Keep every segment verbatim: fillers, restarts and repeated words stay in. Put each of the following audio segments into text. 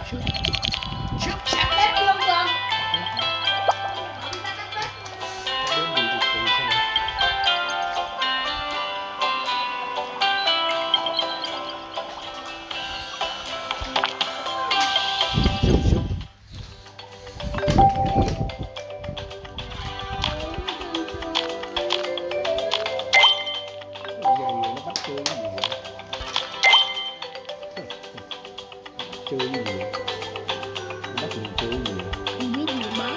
Chụp chụp sát bếp luôn con. Chơi gì vậy? Bắt mình chơi gì vậy? Không biết gì bác.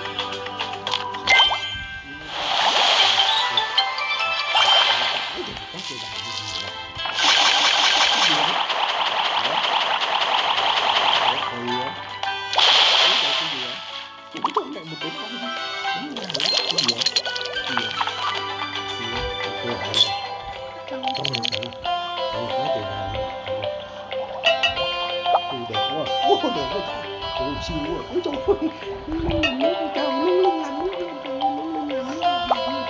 Ôi đẹp quá trời. Ôi siêu quá. Ôi trời ơi. Trời lung lung làm lung lung lung lung làm.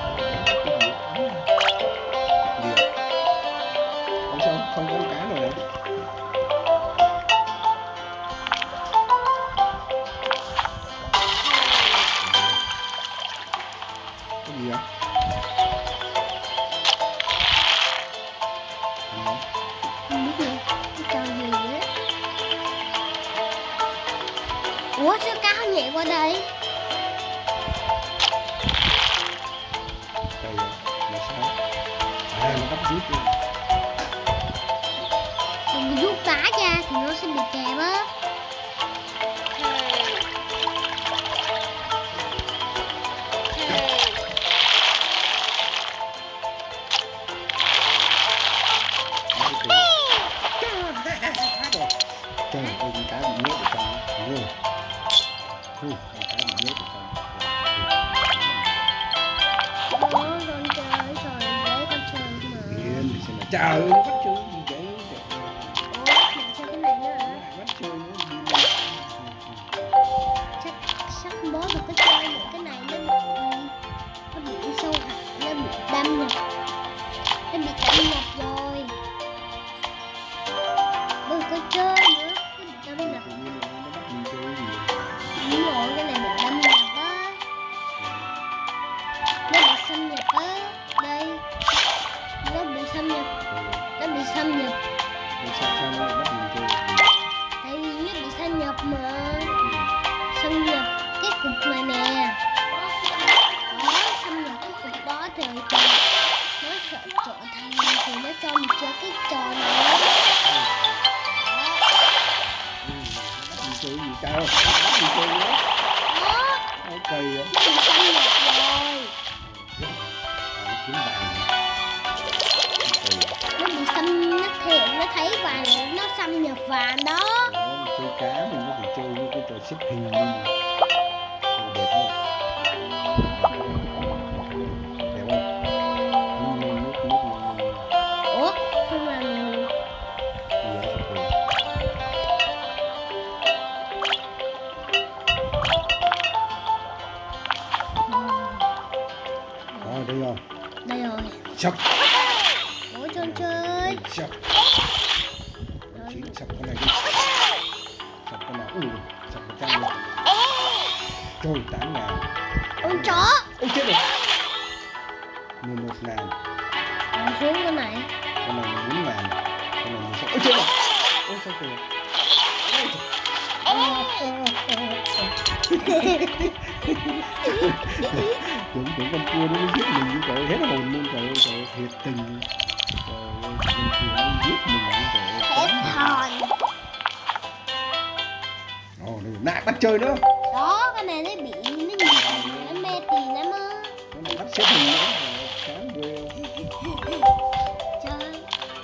Không sao, không có cá nào nữa. Cái gì vậy? Không biết nữa. Cái trò gì vậy? Ủa sao cá không nhảy qua đây? Đây rồi, là sao? À, nó bắt rút luôn. Mình rút cá ra thì nó sẽ bị kẹp á. Trời ơi, con cá bị nhốt ở trong. Ui, con cá bị nhốt ở trong. Ủa con chơi rồi lấy con chơi mà. Điên thì xem nào. Trời ơi, nó bắt chơi gì vậy? Ủa mình chơi cái này nữa hả? Bắt chơi nữa. Chắc sắp bó được cái chơi nữa. Cái này nó bị nó bị sâu hại, nó bị đâm nhập. Nó bị đâm nhập rồi. Đừng có chơi nữa. Nó bị đâm nhập. Tự nhiên nó bắt mình chơi gì vậy? Đúng rồi, cái này bị đâm nhập á. Nó bị xâm nhập á. Đây. Nó bị xâm nhập. Nó bị xâm nhập. Rồi sao sao nó lại bắt mình chơi? Tại vì nó bị xâm nhập mà. Xâm nhập cái cục này nè. Đó, xâm nhập cái cục đó thì thì nó sợ trở thành thì nó cho mình chơi cái trò này. Bắt mình chơi gì trời ơi? Bắt mình chơi nữa. Đó, Ôi kỳ vậy? nó bị xâm nhập rồi. Nó kiếm vàng. Nó bị xâm nó thiện nó thấy vàng nó xâm nhập vàng đó. Đó, chơi cá mình có thể chơi như cái trò xếp hình luôn. Ồ, đẹp không? Đẹp không? Ừ, nước nước nước. Ủa nhưng mà Gì vậy xếp hình? Rồi đây rồi. đây rồi. Sập. Ủa cho chơi. Sập. Chỉ sập con này đi. Sập con nào? Ui, sập một trăm luôn. Trời, tám ngàn. Con chó. Ôi chết rồi. mười một ngàn. Còn xuống cái này. Con này là bốn ngàn. Con này mười sáu. Ôi chết rồi. Ôi sao kìa. Ôi trời. À, à, tưởng tưởng con cua nó giết mình như trời, hết hồn luôn trời ơi, trời ơi, thiệt tình. Trời ơi, con cua nó giết mình như trời ơi. Hết hồn. Ồ, đây nãy bắt chơi nữa. Đó cái này nó bị nó nhiều nó mê tiền lắm á. Con này bắt xếp hình nữa. Chán ghê. Chơi.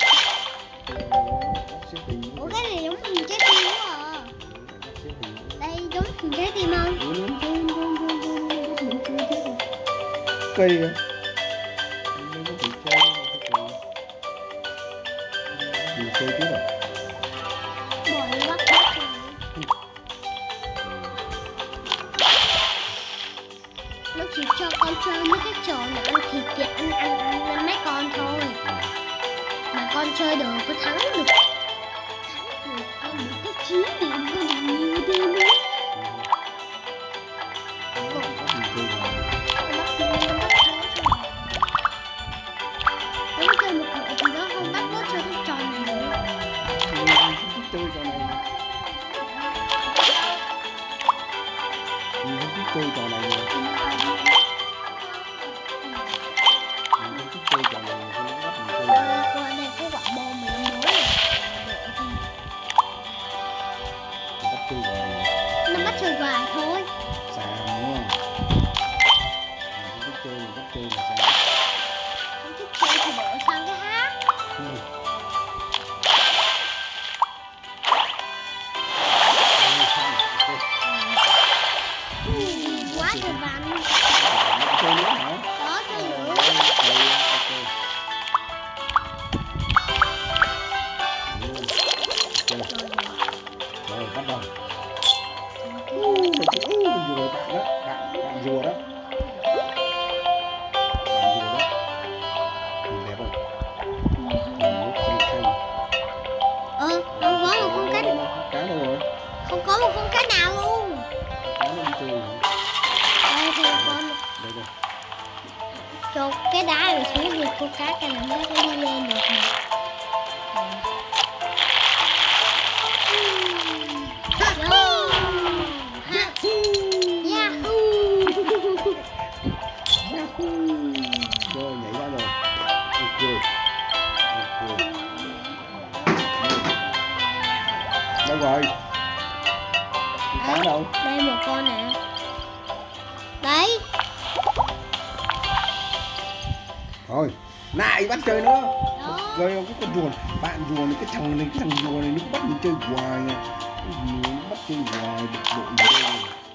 Bắt xếp hình nữa. Ủa cái này giống hình trái tim quá à. Bắt xếp hình nữa. Đây giống hình trái tim không? Ủa, nó chơi, chơi, chơi, chơi, chơi, chơi, chơi, chơi. Cây kìa. Nó có thể chơi, nó có thể mình chơi trước rồi. Bỏ nó bắt bắt rồi. Nó chỉ cho con chơi mấy cái trò là ăn thịt và ăn ăn ăn, ăn mấy con thôi. Mà con chơi được có thắng được. Thắng được con được cái chín điểm con được chơi trò này. Mình không thích chơi trò này nữa. Mình không thích chơi trò này, mình không bắt mình chơi. Qua đây có quả bom mà nó mới này. Mình bắt chơi hoài rồi. Nó bắt chơi hoài thôi. Xàm đúng không? Mình không thích chơi, mình bắt chơi là sao? Không thích chơi thì đổ sang cái hát. Ừ. Quá trời vắn. Chơi nữa hả? Có chơi nữa. Ok, ok. Rồi, bắt đầu. Uh, mày chứ, uh, rùa bạn đó, bạn, bạn rùa đó. Bạn rùa đó. Ừ, đẹp rồi. Ừ, xanh xanh. Ờ, không có một con cá. Cá đâu rồi? Không có một con cá nào luôn. Cá nó đi chơi rồi. Đây thì con Đây đây. cho cái đá này xuống thì con cá cái này nó sẽ đi lên được nè. Yahoo! Rồi, nhảy ra rồi. Ok. Ok. Đâu rồi? Cá đâu? Đây một con nè. Đấy. Thôi, lại bắt chơi nữa. Đó. Rồi cái con rùa, bạn rùa này, cái thằng này, cái thằng rùa này nó bắt mình chơi hoài nè. Nó bắt chơi hoài, bực bội gì đây.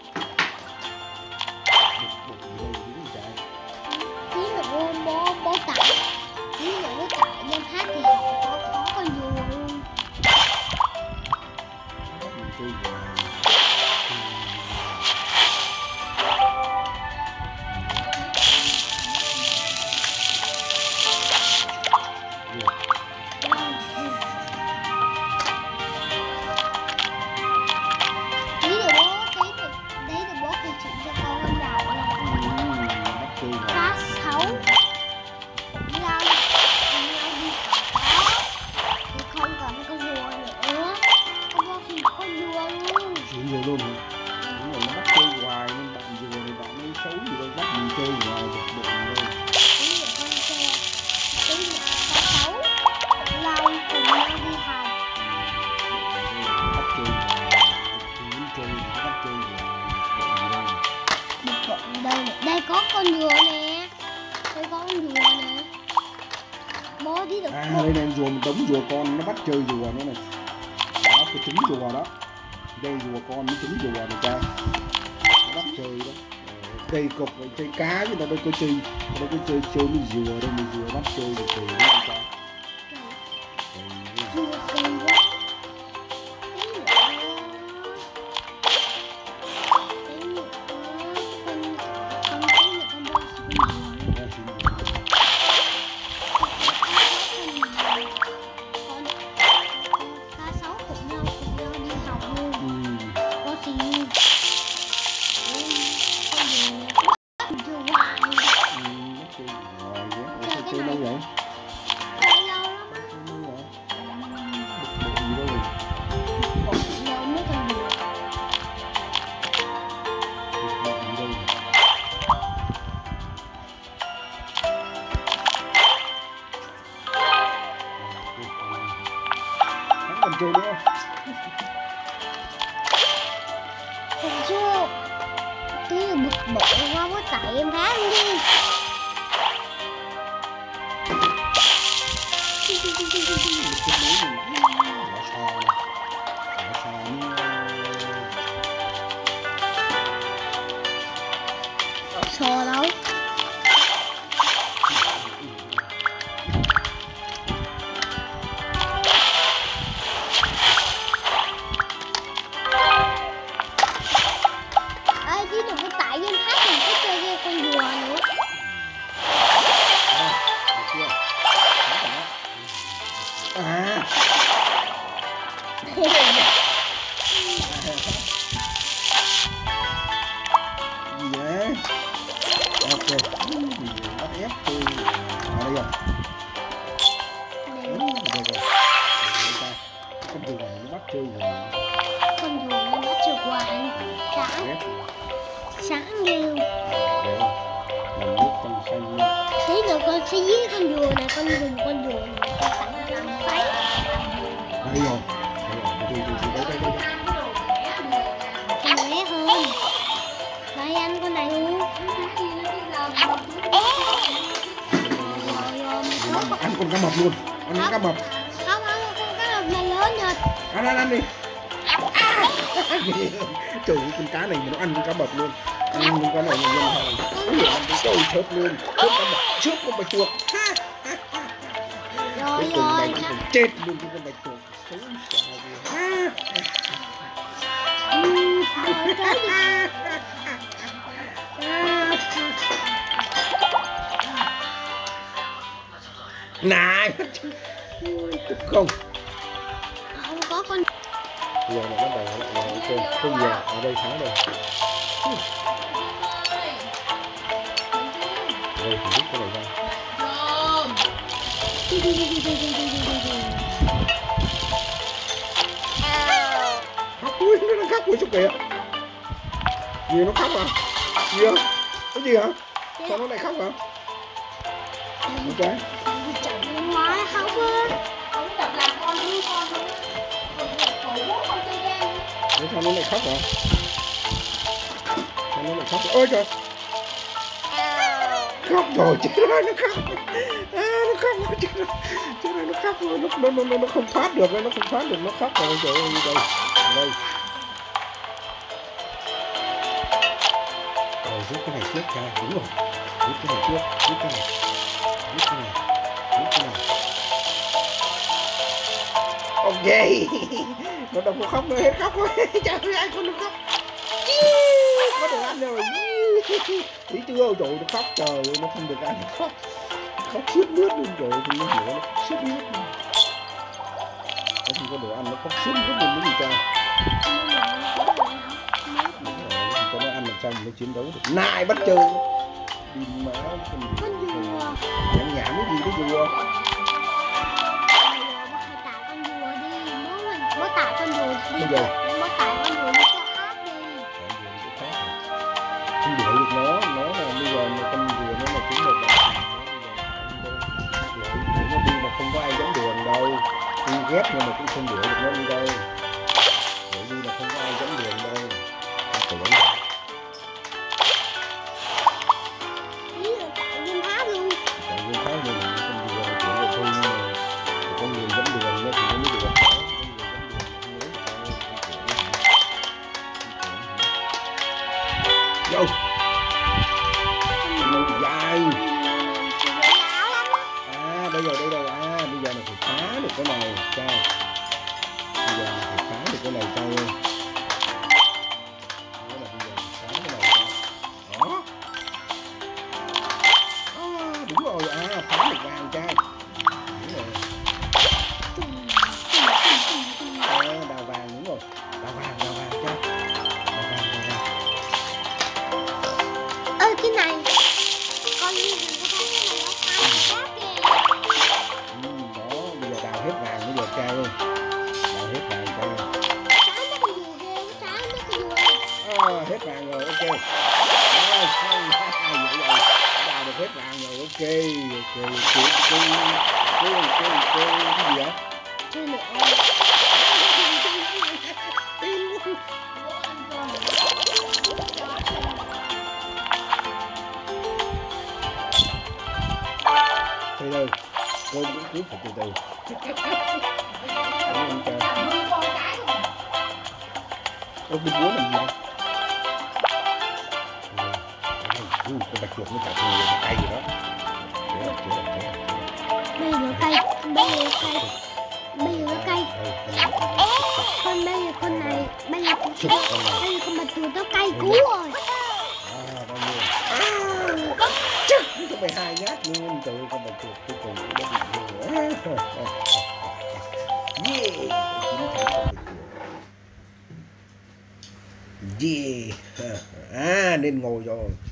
Bực bội gì đây, đúng không trái? Tí nữa bố bố tải. Tí nữa bố tải lên hát thì họ có có con rùa luôn. Bắt mình chơi hoài. Tí nữa bố, tí nữa, đấy là bố phải chỉ cho con con nào nè. Bắt chơi hoài. Cá sấu. Khủng long. Khủng long đi cả đó. Thì không còn cái con rùa nữa. Con bố thì có rùa luôn. Chuyện nhiều luôn hả? Đúng rồi, nó bắt chơi hoài nên bạn rùa này bạn ấy xấu gì đâu, bắt mình chơi hoài bực bội gì đâu. Tí nữa con xe. Tí nữa cá sấu. Khủng long cùng nhau đi học. Bắt chơi hoài, không muốn chơi, nó bắt chơi hoài, bực bội gì đâu. Bực bội ở đâu nè? Đây có con rùa nè. Đây có con rùa nè. Bố tí được À, bố. đây này, rùa một đống rùa con, nó bắt chơi rùa nữa này. Đó, cái trứng rùa đó. Đây rùa con với trứng rùa này cha. Nó bắt chơi đó. Ờ, cây cục, cây cá chứ nó đâu có chơi, nó đâu có chơi chơi với rùa đâu, mình rùa bắt chơi được kỳ đúng không cha? Rùa kỳ quá. Tí nữa. Tí nữa. Con con tí nữa con bố sẽ con rùa. Nó xin rùa. Con cá sấu cùng nhau cùng nhau đi học luôn. Ừ. Có gì con gì chưa hoài Ừ, nó chơi hoài vậy. Ủa, sao chơi lâu vậy? chơi lâu lắm á. Chơi lâu vậy? Bực bội gì đâu rồi? Còn lâu mới con rùa. Bực bội gì đâu rồi? Hắn còn chơi nữa không? Còn chưa. Tí là bực bội quá mới tại em phá luôn đi. Sò đâu? Ê, chứ đừng có tại em hát mình có chơi với con rùa nữa. À. Gì vậy? Ok. Bắt ép tôi ở đây rồi. Để Ừ, được rồi. Được rồi. con rùa này nó bắt chơi rồi. Con rùa nó bắt chơi hoài. Sáng. Sáng đều. Để làm nước trong xanh luôn. Tí nữa con sẽ giết con rùa này, con dùng con rùa này con tặng làm váy. Đây rồi. Đây rồi. Đây đây đây đây. Con bé hơn. Đây anh con này luôn. Ăn con cá mập luôn. Ăn con cá mập. Không, không, con cá mập này lớn nhật. Ăn ăn ăn đi. Trời ơi, con cá này mà nó ăn con cá mập luôn. Ăn con cá này là nhân hàng. Trời chớp luôn. Chớp con mập, chớp con bạch tuộc. Rồi Cuối cùng rồi. này cũng chết luôn con bạch tuộc. Xấu xa ghê. Ừ, rồi cái gì? Này không Không có con. giờ này nó bè lại là ok không giờ ở đây sáng đây đây thì rút cái này ra khóc ui nó đang khóc ui sao kìa gì nó khóc à gì hả cái gì hả sao nó lại khóc hả ok Chậm quá không á. Không tập làm con hư con hư. Cổ bố con chơi game. Thế sao nó lại khóc hả? Sao nó lại khóc? Ôi trời! Khóc rồi, chết rồi, nó khóc! À, nó khóc rồi, chết rồi! Chết rồi, nó khóc rồi, nó, nó, nó, nó không thoát được, nó không thoát được, nó khóc rồi, trời ơi, đây, đây. Rồi, rút cái này trước ra, đúng rồi. Rút cái này trước, rút cái này. Rút cái này, rút cái này. Ok, nó đâu có khóc nữa, hết khóc rồi, trời ơi, ai con nó khóc. Có được ăn rồi, thấy chưa, trời nó khóc, trời ơi, nó không được ăn, nó khóc. Khóc suốt nước luôn, trời ơi, tôi hiểu nó khóc suốt nước luôn. Nó không có đồ ăn, nó khóc suốt nước luôn, nó gì trời. Đúng rồi, cho nó ăn làm sao mà nó chiến đấu được. Này, bắt chơi. Đi má, con rùa. Nhảm nhảm cái gì cái rùa. Bố tải con rùa đi. Bây giờ Bố tải con rùa đi cho ác đi. không đuổi được nó, nó là bây giờ mà con rùa nó là chúng một bạn đuổi nó đi mà không có ai dám đuổi đâu, tuy ghét nhưng mà cũng không đuổi được nó đi đâu, đuổi đi là không có ai dám đuổi đâu, không tưởng đâu. Ý là tại game tháp luôn. Tại game tháp nhưng mà con rùa là kiểu là thôi nhưng mà con người dám đuổi nó thì nó mới được. Vô lâu dài à bây giờ đây rồi à bây giờ là phải phá được cái này trai bây giờ là phải phá được cái này trai ơi đó là bây giờ phải phá cái này trai đó à, đúng rồi à phá được vàng trai đúng rồi à, đào vàng đúng rồi đào vàng đào vàng trai đào vàng đào vàng Ơ cái này con như là cái này nó cáp kìa. ừ, đó bây giờ đào hết vàng bây giờ trai ơi đào hết vàng trai ơi Trái nó còn nhiều ghê, trái nó còn nhiều. à, hết vàng rồi ok à, xong vậy rồi đào được hết vàng rồi ok ok ok ok ok ok ok cái gì vậy Chưa nữa. từ từ cô cũng cứ phải từ từ cảm ơn cha ô cái búa làm gì đâu ừ, con bạch tuộc nó chả thù cái cây gì đó chế là chế là chế Đây là cây, đây là cây, đây là cây. Con đây là con này, đây là con này, đây là con bạch tuộc nó cây cú rồi. à bao nhiêu à chắc cho mày hai nhát luôn trời ơi con bạch tuộc cuối cùng cũng đã bị vô yeah chín tháng con bạch tuộc yeah à nên ngồi rồi